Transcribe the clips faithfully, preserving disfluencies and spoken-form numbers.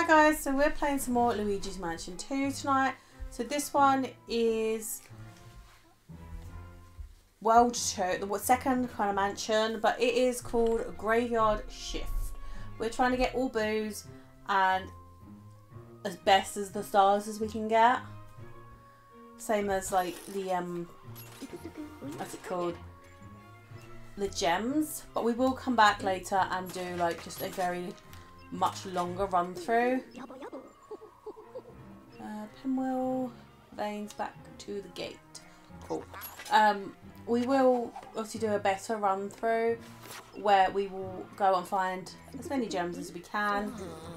guys, so we're playing some more Luigi's Mansion two tonight. So this one is World two, the second kind of mansion, but it is called Graveyard Shift. We're trying to get all boos and as best as the stars as we can get. Same as like the, um, what's it called? The gems. But we will come back later and do like just a very much longer run through. Uh, pinwheel, veins back to the gate. Cool. Um, we will obviously do a better run through where we will go and find as many gems as we can.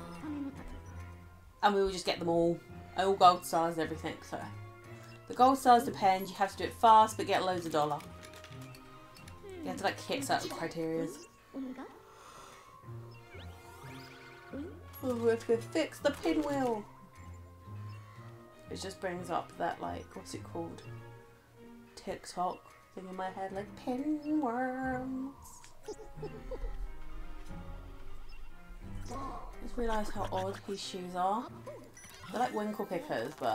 And we will just get them all. All gold stars and everything. So the gold stars depend. You have to do it fast but get loads of dollar. You have to like hit certain criteria. Oh, we have to fix the pinwheel. It just brings up that like, what's it called? TikTok thing in my head, like pinworms. Just realised how odd his shoes are. They're like winkle pickers, but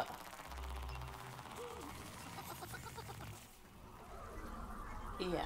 yeah.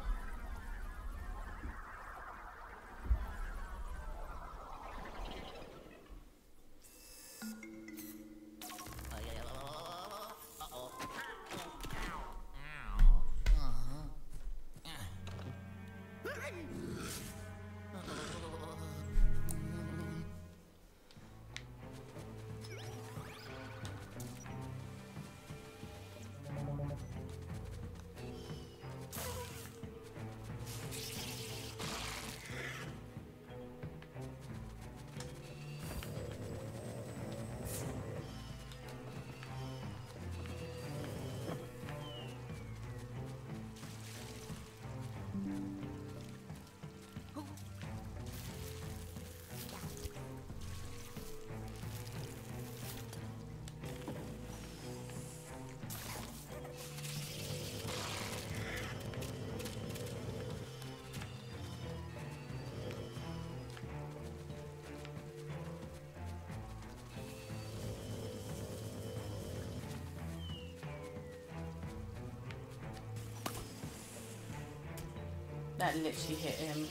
That literally hit him.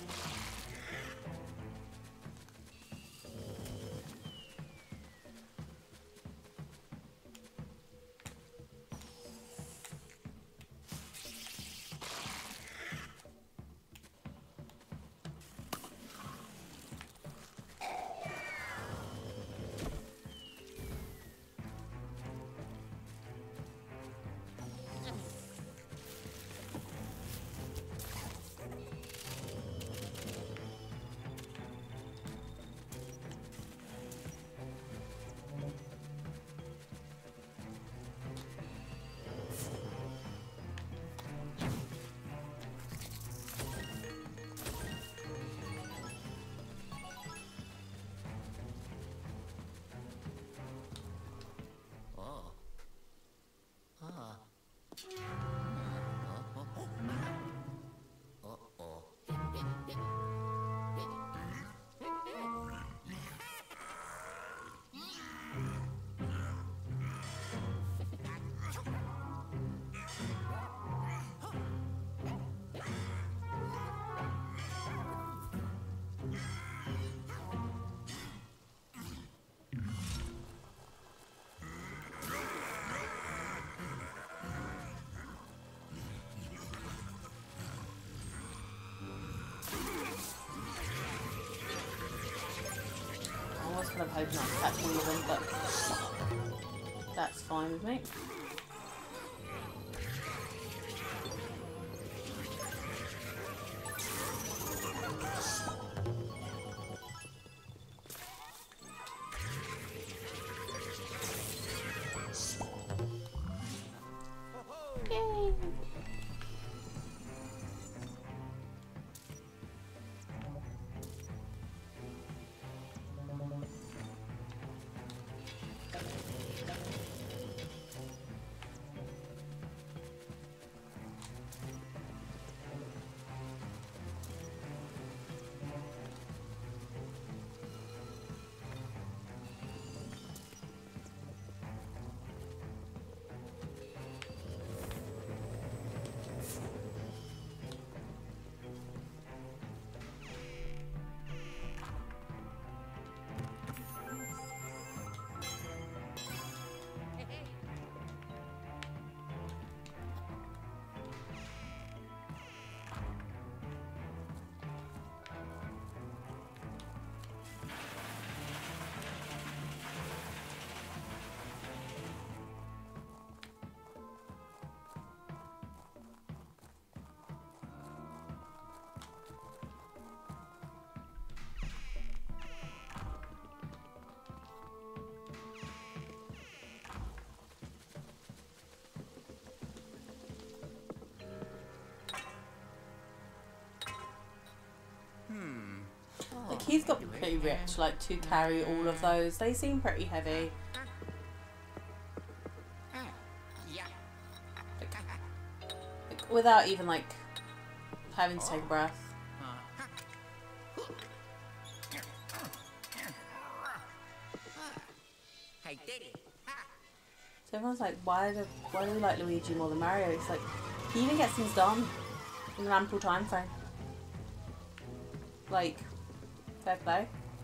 I'm hoping not to catch all of them, but that's fine with me. Yay! he's got to be pretty rich, like, to carry all of those. They seem pretty heavy. Like, like, without even, like, having to take a breath. So everyone's like, why do, why do we like Luigi more than Mario? It's like, he even gets things done in an ample time frame. Like, fair play.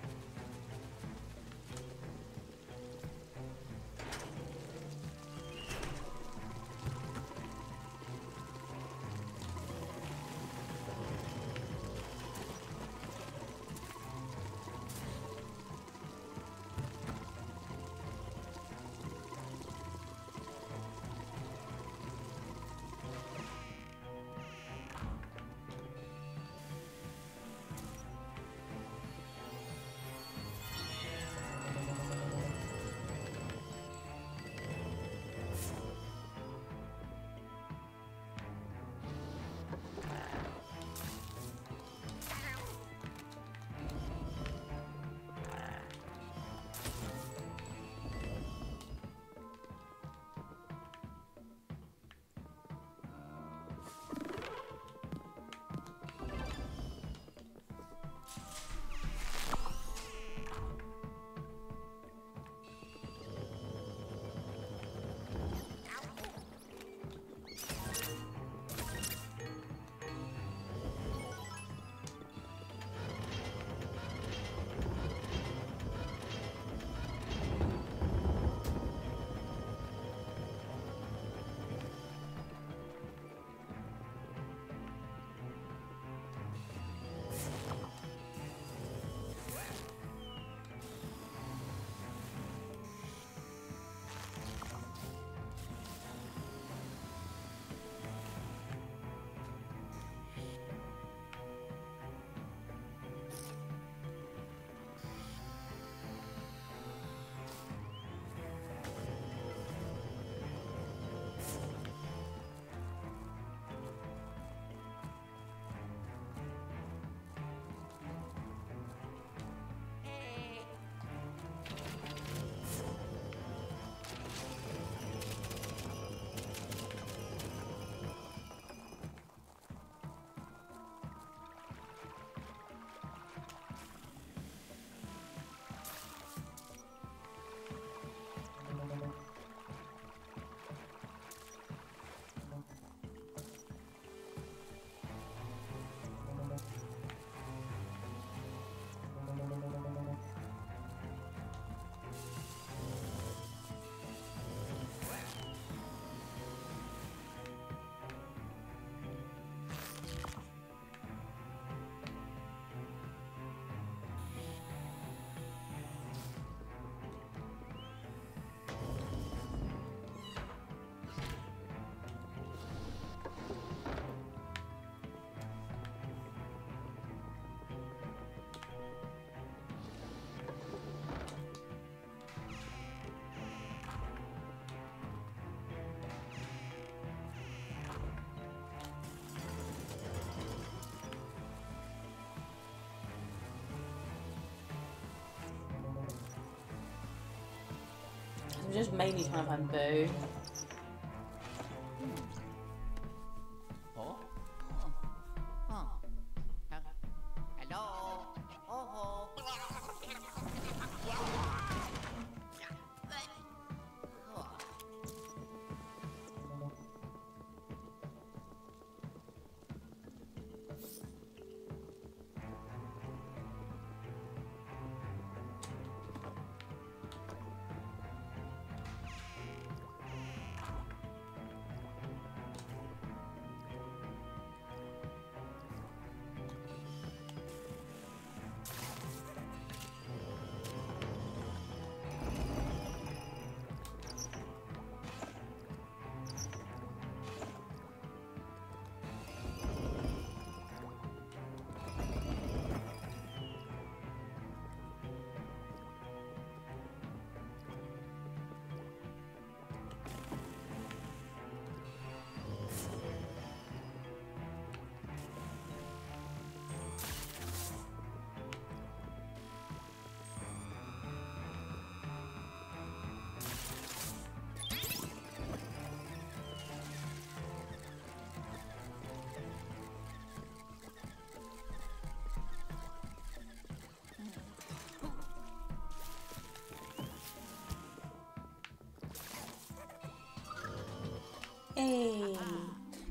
I'm just mainly trying to find Boo.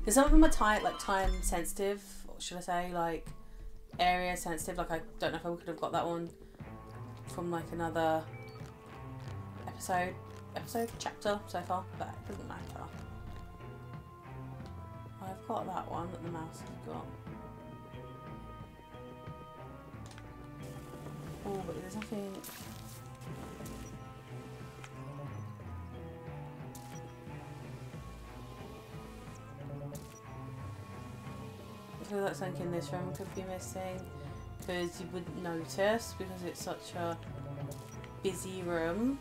Because some of them are time, like time sensitive, or should I say, like area sensitive. Like I don't know if I could have got that one from like another episode, episode chapter so far, but it doesn't matter. I've got that one that the mouse has got. Oh, but there's nothing. I feel like something in this room could be missing, because you wouldn't notice because it's such a busy room.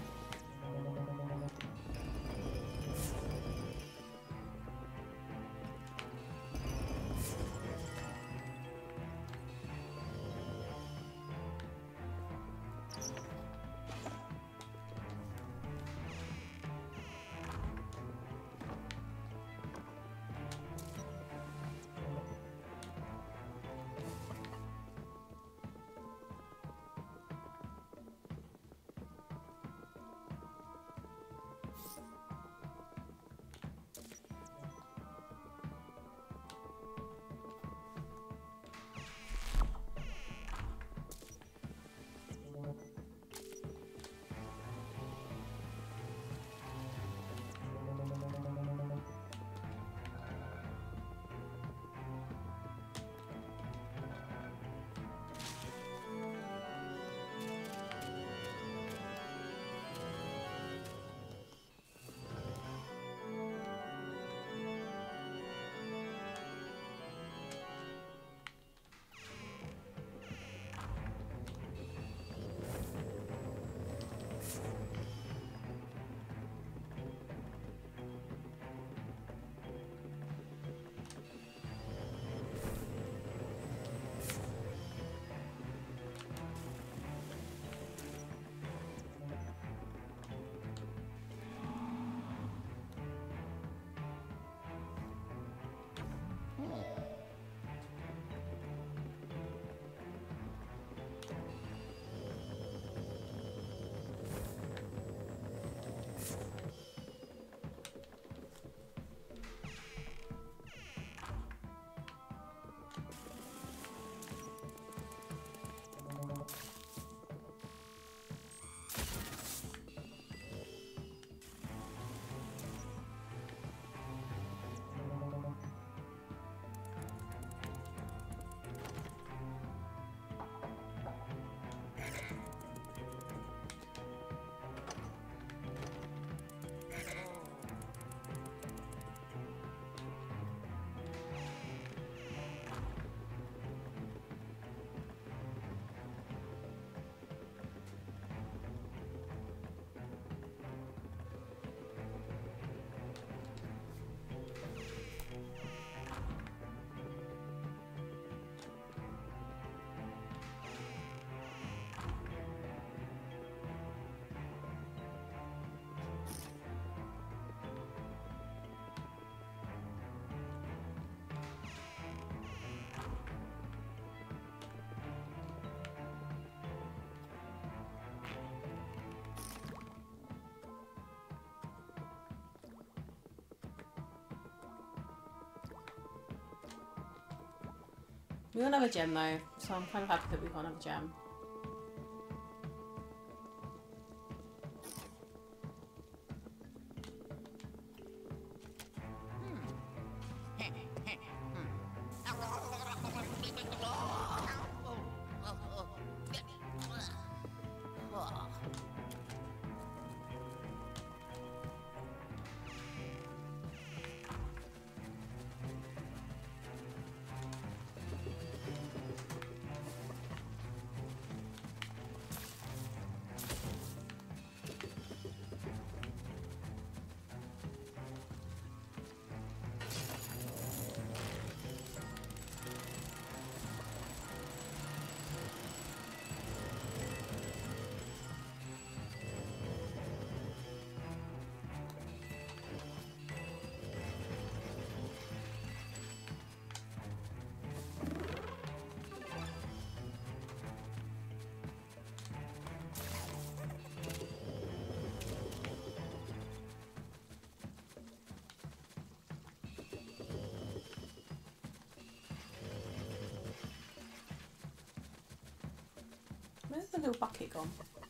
We don't have a gem though, so I'm kind of happy that we can't have a gem. Where's the little bucket gone?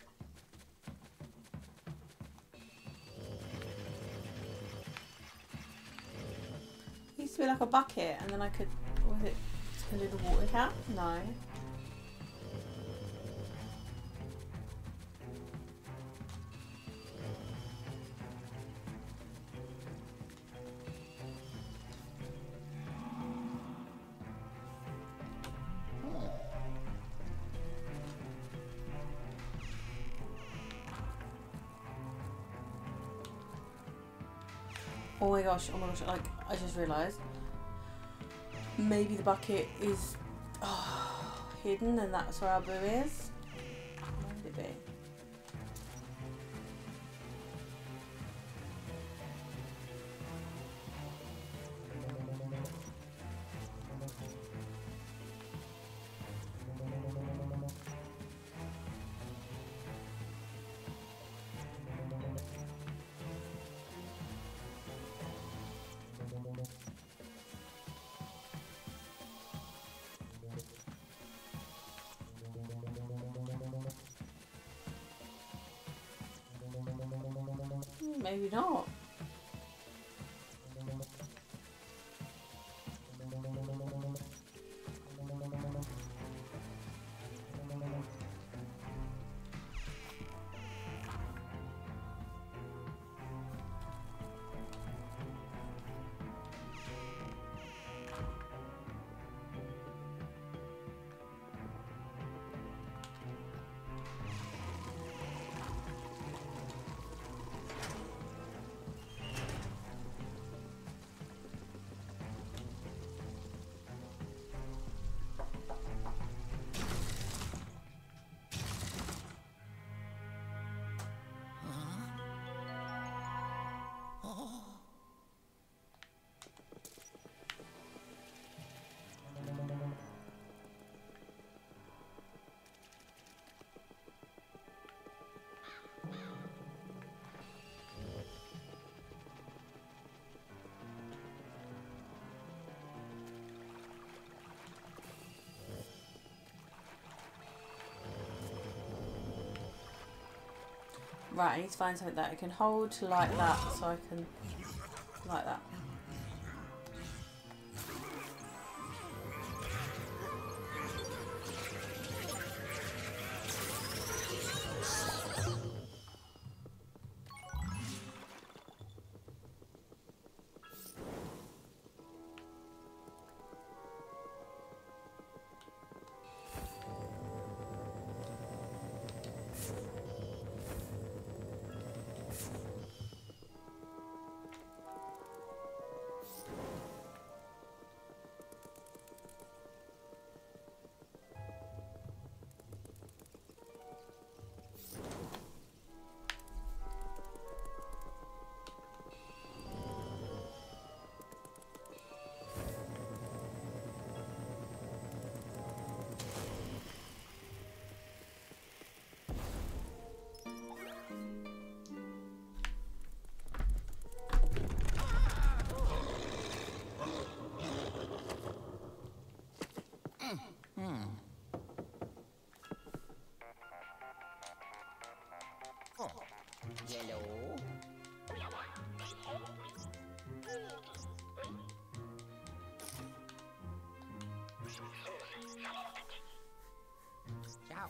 It used to be like a bucket, and then I could, what was it, to do the water tap? No. Oh my gosh, oh my gosh, like, I just realised. Maybe the bucket is oh, hidden and that's where our boo is. Where would it be? Maybe not. Right, I need to find something that I can hold like that so I can, like that. Yellow. Ciao.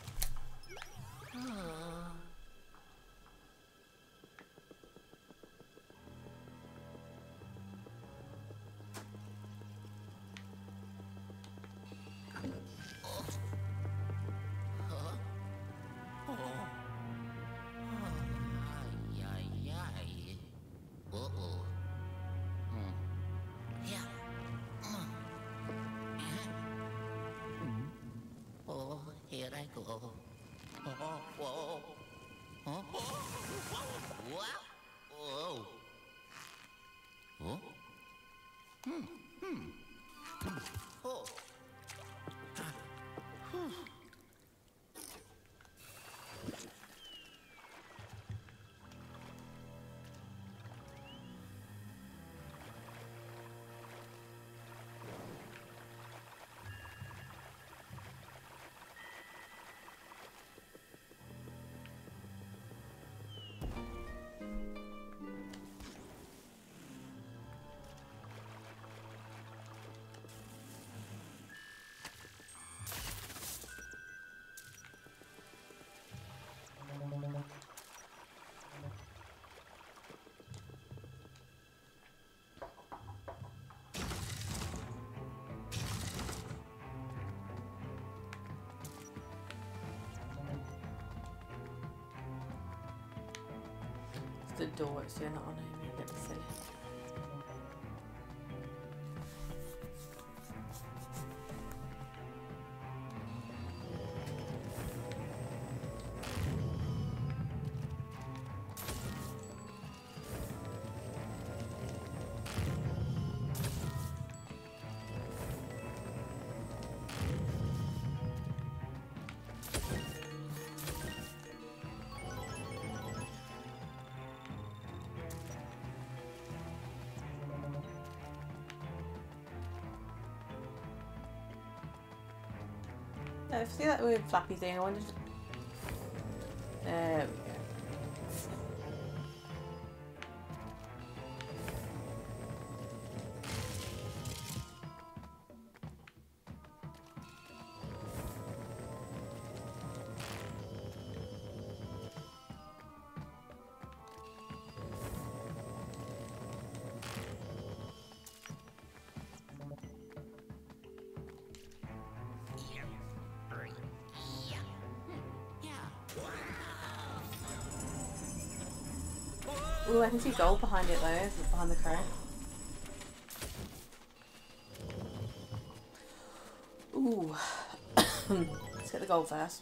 Oh. Here I go. Oh, whoa. Huh? Wow. Whoa. Oh. Hmm. Hmm. Oh. Whew. The door it's doing that on Amy, a bit silly. No, see that weird flappy thing? I wondered. There we go. Ooh, I can see gold behind it though, behind the crate. Ooh. Let's get the gold first.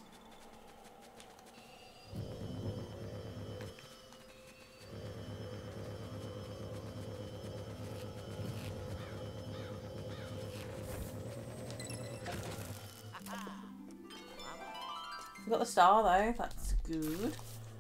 We got the star though, that's good.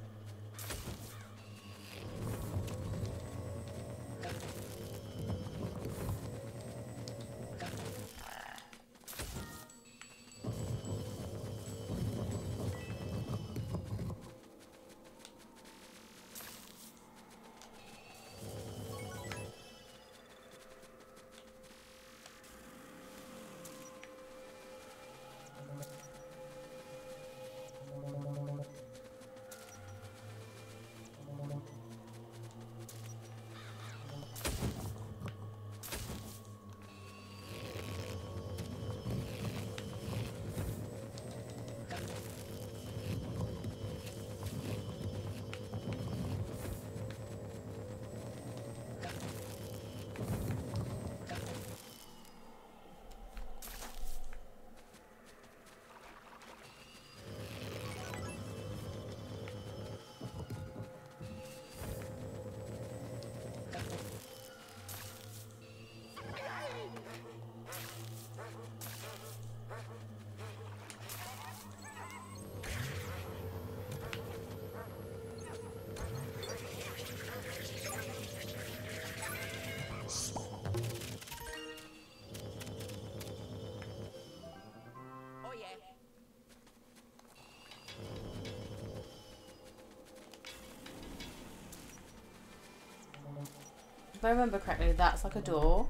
If I remember correctly, that's like a door.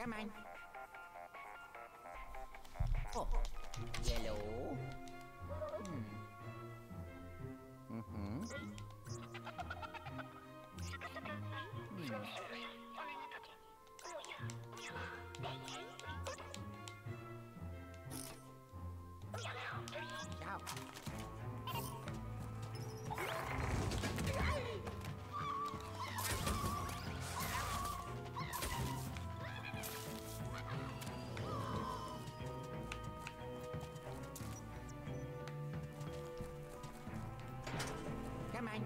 Come on. Oh, yellow. Hmm. Mm-hmm. Hmm. Ciao. Come on.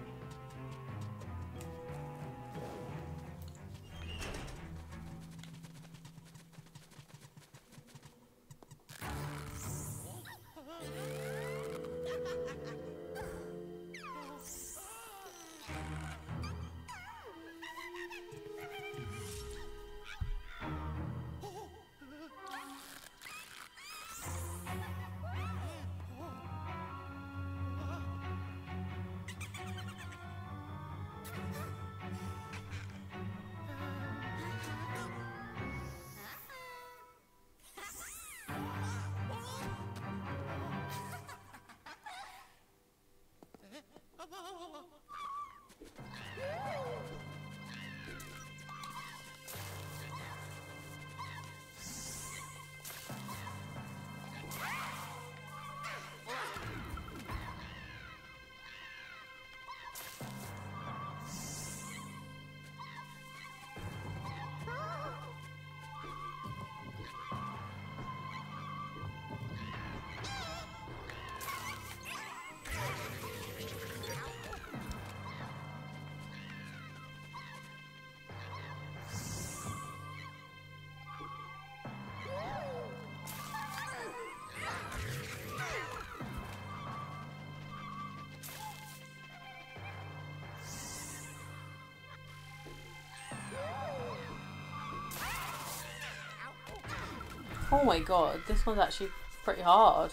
Oh my god, this one's actually pretty hard.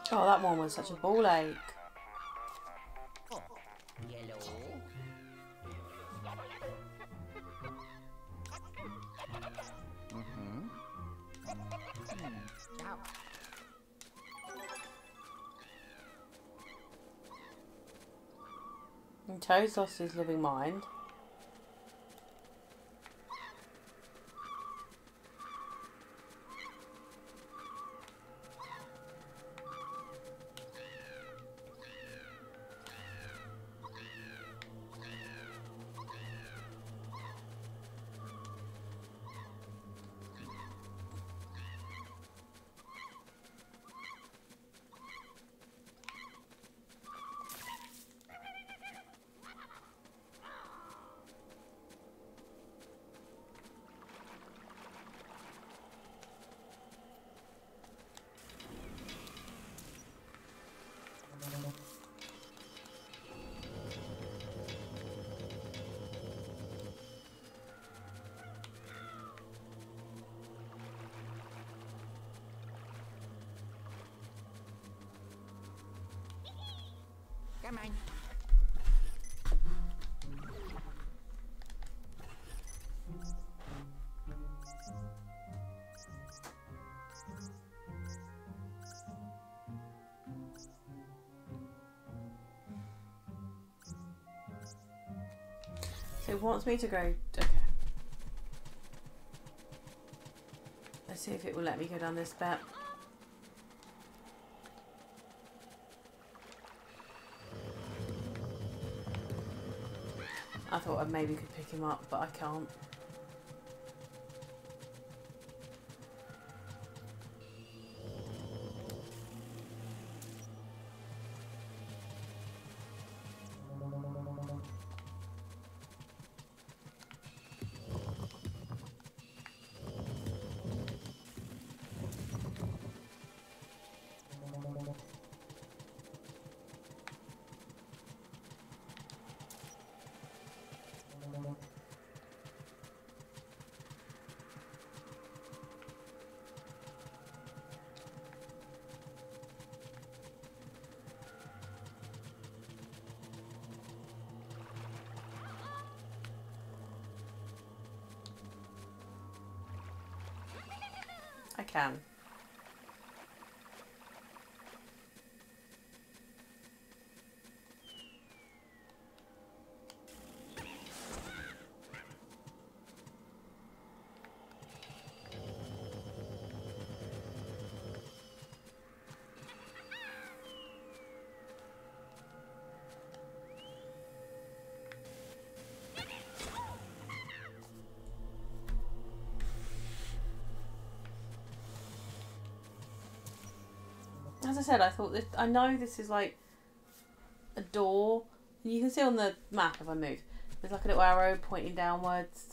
Oh, that one was such a ball ache. Oh, yellow. Mm-hmm. Hmm. Ciao. And Toad's lost his living mind. Come on. So it wants me to go. Okay. Let's see if it will let me go down this bit. I thought I maybe could pick him up, but I can't. I can. As I said, I thought this, I know this is like a door. You can see on the map if I move. There's like a little arrow pointing downwards.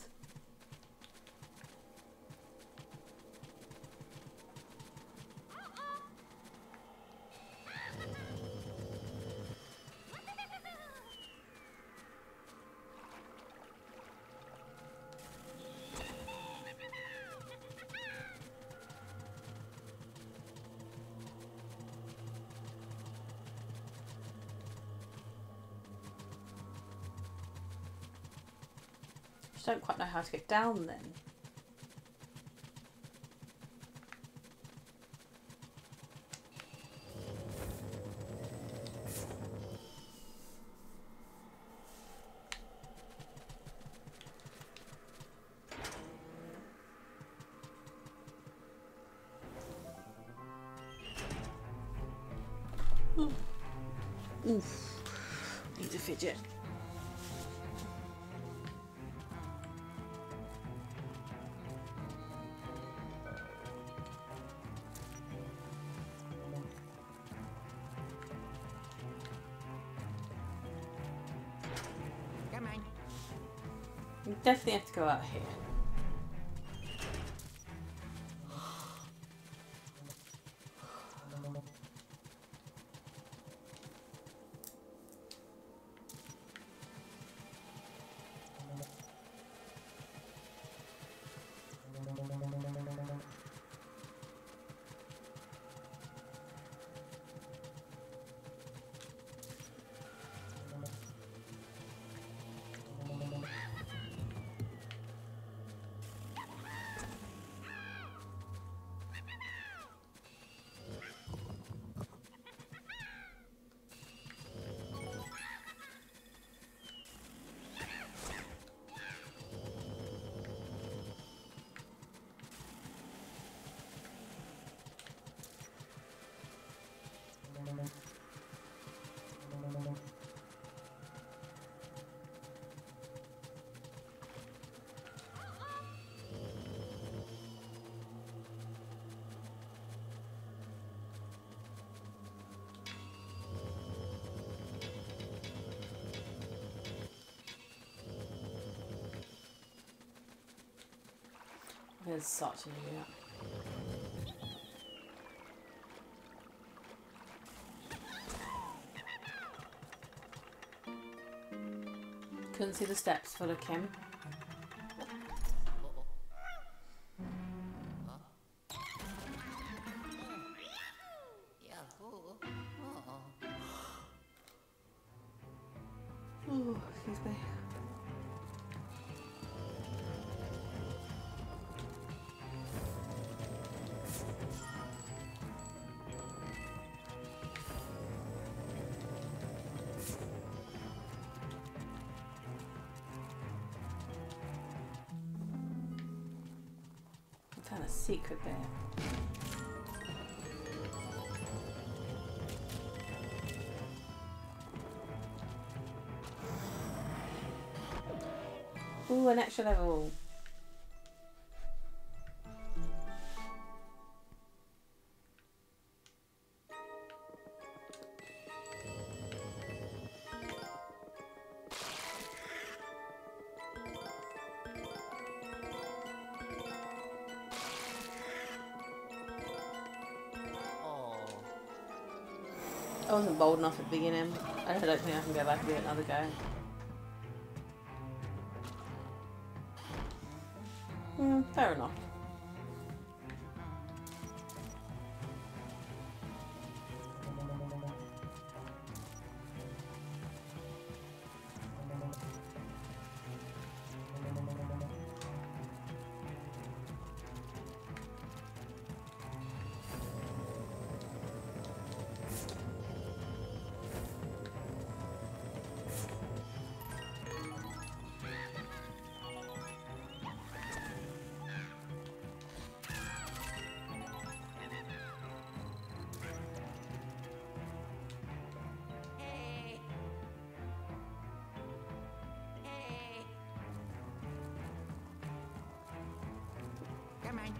I don't quite know how to get down then. Oof. Need a fidget. Come on. You definitely have to go out here. He's such an idiot. Couldn't see the steps for the Kim. Oh, excuse me. I found a secret there. Ooh, an extra level. I wasn't bold enough at the beginning. I don't think I can go back and give it another go. Hmm, fair enough. Come on.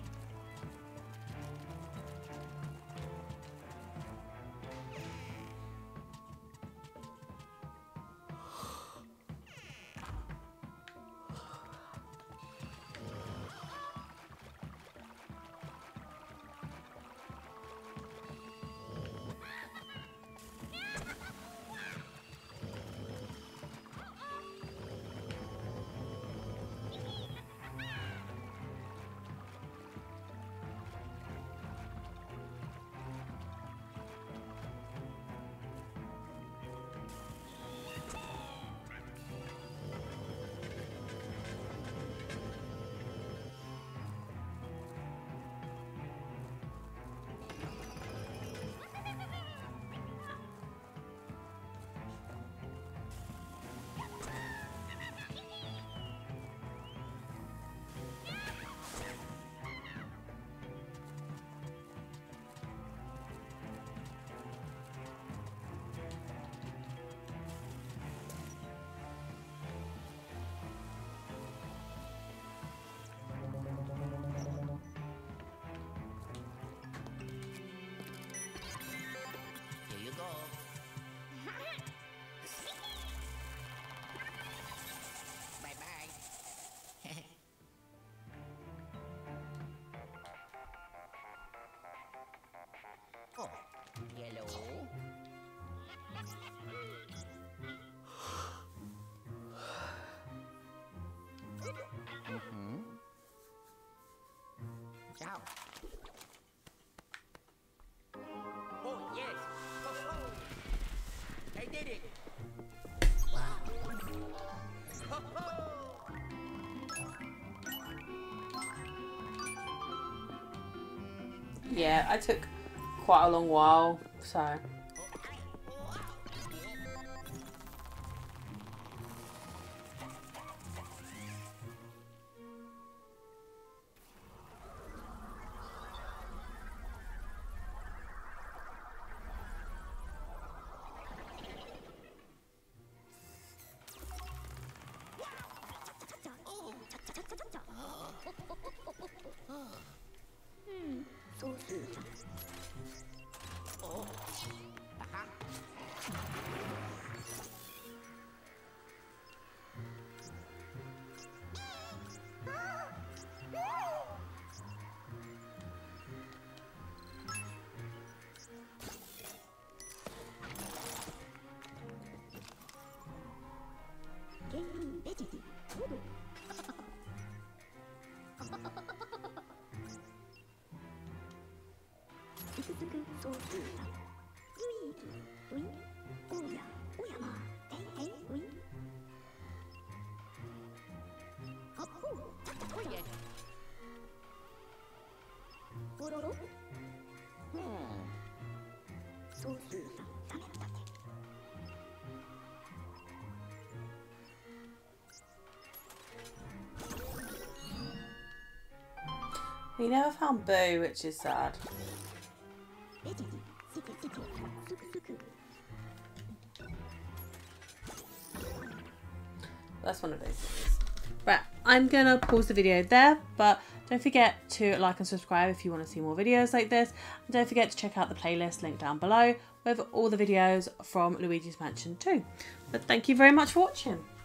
Oh, yellow. Mm-hmm. Ciao. Oh, yes. Oh, oh. I did it. Wow. Ho, ho. Yeah, I took quite a long while, so. We never found Boo, which is sad. That's one of those things. Right, I'm gonna pause the video there, but don't forget to like and subscribe if you want to see more videos like this. And don't forget to check out the playlist linked down below with all the videos from Luigi's Mansion two. But thank you very much for watching.